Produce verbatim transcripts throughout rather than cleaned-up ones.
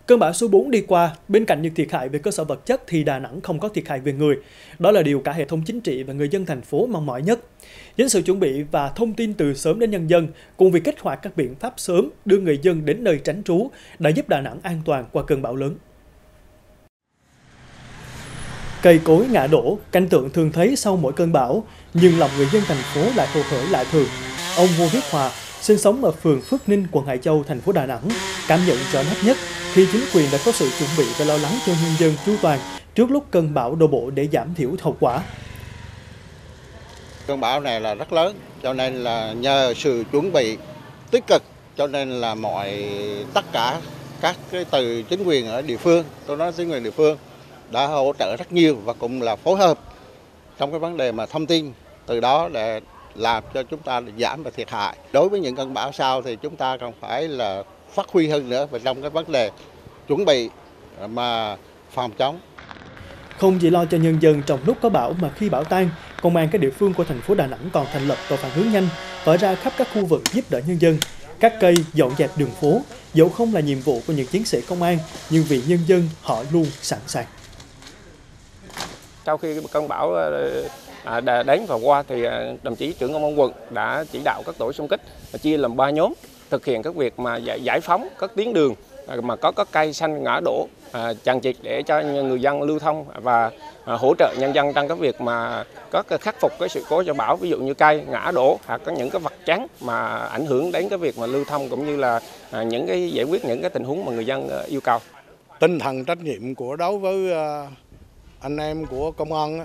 Cơn bão số bốn đi qua, bên cạnh những thiệt hại về cơ sở vật chất thì Đà Nẵng không có thiệt hại về người. Đó là điều cả hệ thống chính trị và người dân thành phố mong mỏi nhất. Chính sự chuẩn bị và thông tin từ sớm đến nhân dân, cùng việc kích hoạt các biện pháp sớm đưa người dân đến nơi tránh trú đã giúp Đà Nẵng an toàn qua cơn bão lớn. Cây cối ngã đổ, cảnh tượng thường thấy sau mỗi cơn bão, nhưng lòng người dân thành phố lại hồ hởi lạ thường. Ông Ngô Viết Hòa, sinh sống ở phường Phước Ninh, quận Hải Châu, thành phố Đà Nẵng, cảm nhận rõ nét nhất khi chính quyền đã có sự chuẩn bị và lo lắng cho nhân dân chu toàn trước lúc cơn bão đổ bộ để giảm thiểu hậu quả. Cơn bão này là rất lớn, cho nên là nhờ sự chuẩn bị tích cực, cho nên là mọi tất cả các cái từ chính quyền ở địa phương, tôi nói chính quyền địa phương đã hỗ trợ rất nhiều và cũng là phối hợp trong cái vấn đề mà thông tin, từ đó để làm cho chúng ta giảm và thiệt hại. Đối với những cơn bão sau thì chúng ta còn phải là phát huy hơn nữa về trong cái vấn đề chuẩn bị mà phòng chống. Không chỉ lo cho nhân dân trong lúc có bão mà khi bão tan, công an các địa phương của thành phố Đà Nẵng còn thành lập tổ phản ứng nhanh, tỏa ra khắp các khu vực giúp đỡ nhân dân, cắt cây, dọn dẹp đường phố. Dẫu không là nhiệm vụ của những chiến sĩ công an, nhưng vì nhân dân họ luôn sẵn sàng. Sau khi cơn bão đã đến và qua thì đồng chí trưởng công an quận đã chỉ đạo các tổ xung kích chia làm ba nhóm thực hiện các việc mà giải phóng các tuyến đường mà có các cây xanh ngã đổ chằng chịt để cho người dân lưu thông và hỗ trợ nhân dân trong các việc mà có khắc phục cái sự cố do bão, ví dụ như cây ngã đổ hoặc có những cái vật chắn mà ảnh hưởng đến cái việc mà lưu thông, cũng như là những cái giải quyết những cái tình huống mà người dân yêu cầu. Tinh thần trách nhiệm của đối với anh em của công an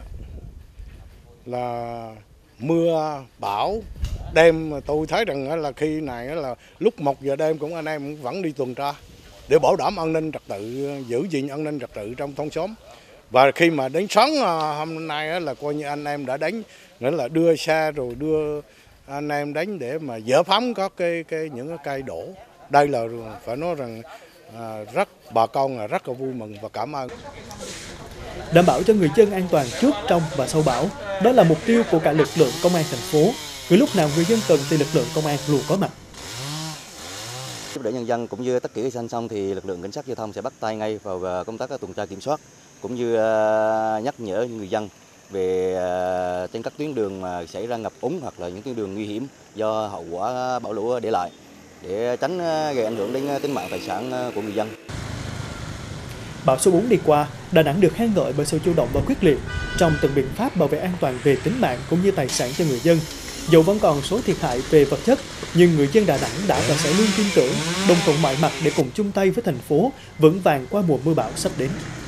là mưa bão đêm, tôi thấy rằng là khi này là lúc một giờ đêm cũng anh em vẫn đi tuần tra để bảo đảm an ninh trật tự, giữ gìn an ninh trật tự trong thôn xóm. Và khi mà đến sáng hôm nay là coi như anh em đã đánh, nghĩa là đưa xe rồi đưa anh em đánh để mà dỡ phóng các cái, cái những cái cây đổ. Đây là phải nói rằng à, rất bà con là rất là vui mừng và cảm ơn. Đảm bảo cho người dân an toàn trước, trong và sau bão, đó là mục tiêu của cả lực lượng công an thành phố. Cứ lúc nào người dân cần thì lực lượng công an luôn có mặt. Giúp đỡ nhân dân cũng như tất cả dân xong thì lực lượng cảnh sát giao thông sẽ bắt tay ngay vào công tác tuần tra kiểm soát, cũng như nhắc nhở người dân về trên các tuyến đường mà xảy ra ngập úng hoặc là những tuyến đường nguy hiểm do hậu quả bão lũ để lại, để tránh gây ảnh hưởng đến tính mạng tài sản của người dân. Bão số bốn đi qua, Đà Nẵng được khen ngợi bởi sự chủ động và quyết liệt trong từng biện pháp bảo vệ an toàn về tính mạng cũng như tài sản cho người dân. Dẫu vẫn còn số thiệt hại về vật chất, nhưng người dân Đà Nẵng đã và sẽ luôn tin tưởng, đồng thuận mọi mặt để cùng chung tay với thành phố vững vàng qua mùa mưa bão sắp đến.